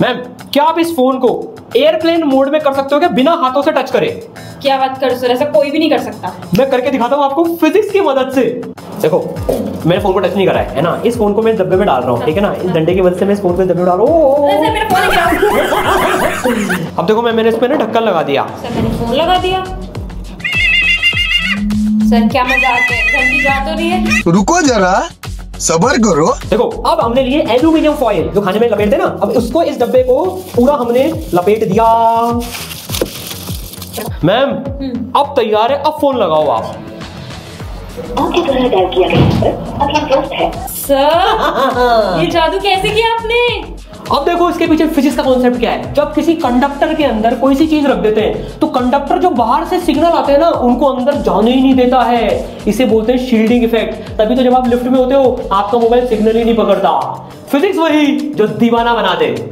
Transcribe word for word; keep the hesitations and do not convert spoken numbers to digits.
Ma'am क्या आप इस फोन को एयरप्लेन मोड में कर सकते हो क्या बिना हाथों से टच करे? क्या बात कर सर, ऐसा कोई भी नहीं कर सकता। मैं करके दिखाता हूँ आपको फिजिक्स की मदद से। देखो मैंने फोन को टच नहीं करा है, है ना। इस फोन को मैं डब्बे में डाल रहा हूँ, ठीक है ना। इस डंडे की मदद से मैं इस फोन को डब्बे में डाल रहा हूँ। मेरा फोन गिरा। अब देखो मैं मैंने इस पे ना ढक्कन लगा दिया। सर मैंने फोन लगा दिया। सर क्या मजाक है, घंटी जा तो रही है। रुको जरा सबर करो। देखो अब हमने लिए एल्यूमिनियम फॉइल जो खाने में लपेटते ना, अब उसको इस डब्बे को पूरा हमने लपेट दिया। मैम अब तैयार है, अब फोन लगाओ आप। आपके द्वारा डायल किया गया नंबर अभी व्यस्त है। सर ये जादू कैसे किया आपने? अब देखो इसके पीछे फिजिक्स का कॉन्सेप्ट क्या है। जब किसी कंडक्टर के अंदर कोई सी चीज रख देते हैं तो कंडक्टर जो बाहर से सिग्नल आते हैं ना उनको अंदर जाने ही नहीं देता है। इसे बोलते हैं शील्डिंग इफेक्ट। तभी तो जब आप लिफ्ट में होते हो आपका मोबाइल सिग्नल ही नहीं पकड़ता। फिजिक्स वही जो दीवाना बना दे।